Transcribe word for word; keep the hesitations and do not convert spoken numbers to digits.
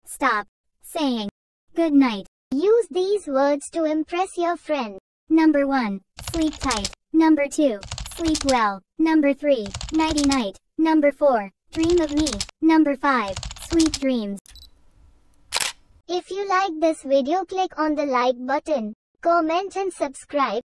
Stop saying good night. Use these words to impress your friend. Number one. Sleep tight. Number two. Sleep well. Number three. Nighty night. Number four. Dream of me. Number five. Sweet dreams. If you like this video, click on the like button, comment and subscribe.